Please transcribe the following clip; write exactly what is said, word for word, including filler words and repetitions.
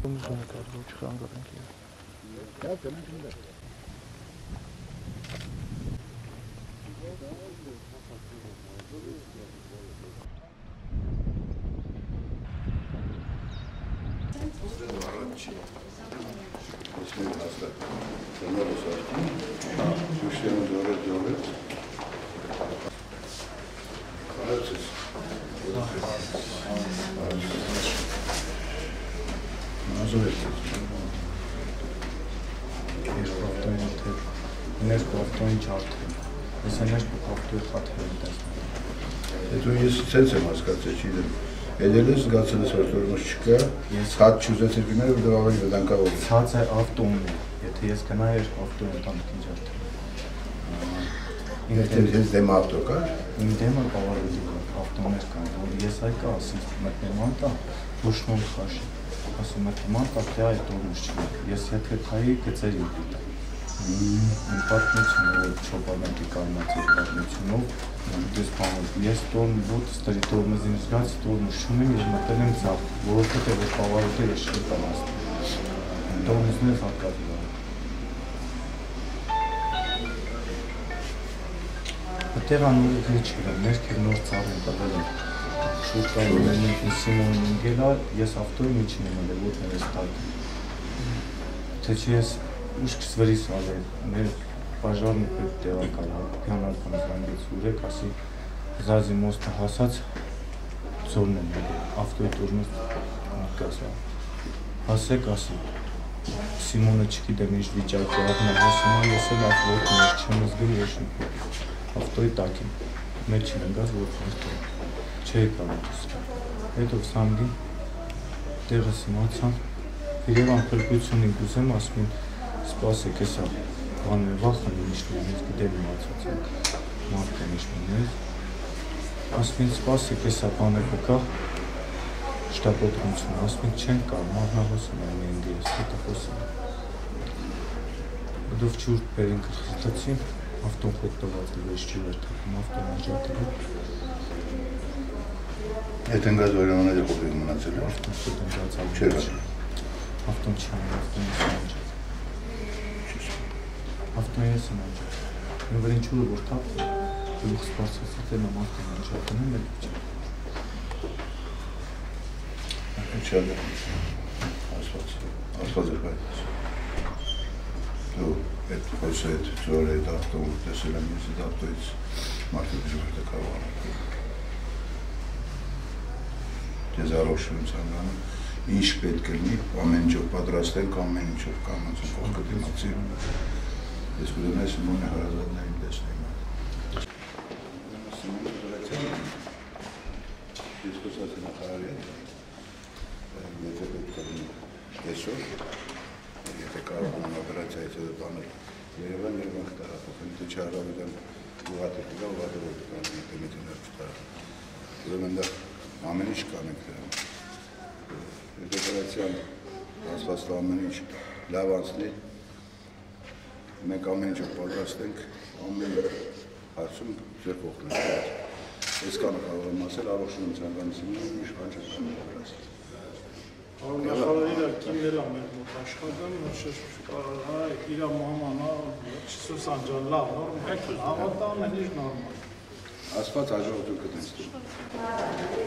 Հետո ես ցենց եմ հասկացել, չգիտեմ, ելելես զգացել ես որ տորմոս չկա, ցած չուզեցիր գնալ, որ դա ավելի վտանգավոր է։ Ցածը ավտոն է, եթե ես գնայի ավտոն ընտանիքին ջարդեմ։ Եթե ես դեմ ավտո կար, իմ դեմը բավարարելի է, ավտոներ կան, որ ես այ կա, ասում մտնում անտա, ուշնում խաշի, ասում մտնում անտա, թե այդ տորմոս չկա, ես եթե քայի գծերի ու դիտա։ Իմ պատմությունը, որ չոպանակի կանացի պատմությունով, դες բանով, ես տորմ բուտ, ստերի տորմզին զգաց, տորմուս չունեմ, ես մտել եմ ծաղ, որովհետև որ բավարարել ես շետան ասում։ Տորմզներ հատկատի վար։ Այդտեղ անորիգնի չիրեմ, ներքեր նոր ծաղ եմ տվել եմ, շուրտային մենքին Սիմոնին ինգելա, ես ավտոյի միջին եմ էլ է, որ մեր ես տակ։ Թե չի ես ուշքս վրիս ալել, մեր պաժարնի պետ տեղակալ, հյանալքան զանգեց ուրեք, ասի զազի մոստը հասած ձորն եմ ել, ավտոյի տորմոս միտկասա։ Հասեք ասի, Սիմոնը չգիտեմ իշ վիճակի աղնա հասումա, ես էլ ավ ոտներ չեմ զգում եշում, ավտոյի տակին, մեջ եմ գազ ոտներ տորմ, չէի կարոտս։ Հետով սանգին, տեղս իմացան, իրևան պրկությունին գուզեմ, ասմին, սպասեք եսա, բանում է վախան իշնում ես, գիտեմ իմացած ենք, մարդեն իշնում ես, ասմին սպասեք եսա բանը կկա, շտապոտրունցուն, ասմին չեն կա, մարնահոսում եմ ենգի ես, հետը խոսում։ Դով չուրդ բերին կրխիստացին, ավտոն խոտ տված է, ես չի վերթակում, ավտոն անջատել է։ Հետ ընգազ վայրամանել է խոպիկ մնացել է։ Ավտոն խոտ ընգացալ չէր ավտոն չան, ավտոն ես անջատ։ Ավտոն ես անջատ։ Իմ վրին չուրը որ թապտ է, գլուխ սպարցասիտ եմ ավտոն անջատն եմ էլ իչ։ Չան է, ասված, ասված է բայդաս։ Դու այդ խոսը այդ ձորը այդ ավտոն տեսել եմ ես այդ ավտոյից մարդը դժվարդ է կարող անել։ Ես առողջություն ցանկանում, ինչ պետք է լինի, ամեն ինչով պատրաստենք, ամեն ինչով կամացում խոսքը դիմացի։ Ես կուզեմ ես Սիմոնի հարազատներին տեսնեմ։ Սիմոնի դրացել եմ։ Ես խոսած եմ ախարարի հետ։ Եթե պետք է լինի այսօր, եթե կարող եմ օպերացիայից հետո տանել Երևան Երևան կտարապոխեն, թե չհարավիտան ուղատը կգա, ուղատը որ կկանում, եթե մեթին հար չտարապ։ Ուրեմ ընդեղ ամեն ինչ կանենք դրան։ Այդ օպերացիան ասված ամեն ինչ լավ անցնի, մենք ամեն ինչով պատրաստենք, ամեն հարցում ձեր փոխնենք։ Ես կանը կարող եմ ասել, առողջություն ցանկանցում եմ, ինչ բան չեմ կարող պատրաստել։ Նախարարի կինները մեր մոտ աշխատում, կարա իր մամանա Սուսան ջան լավ, նորմալ, ավատան են իր նորմալ։ Ասված հաջողություն կտնես դու։